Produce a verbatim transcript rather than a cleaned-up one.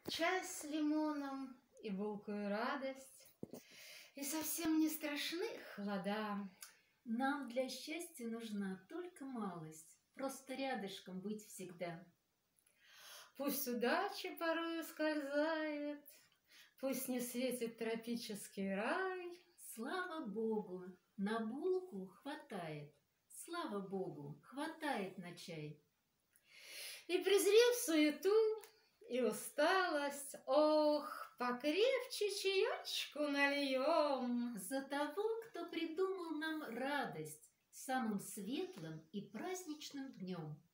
Чай с лимоном и булкую радость, и совсем не страшны холода. Нам для счастья нужна только малость, просто рядышком быть всегда. Пусть удача порою скользает, пусть не светит тропический рай. Слава Богу, на булку хватает, слава Богу, хватает на чай. И презрев суету и усталость, ох, покрепче чаечку нальем. За того, кто придумал нам радость самым светлым и праздничным днем.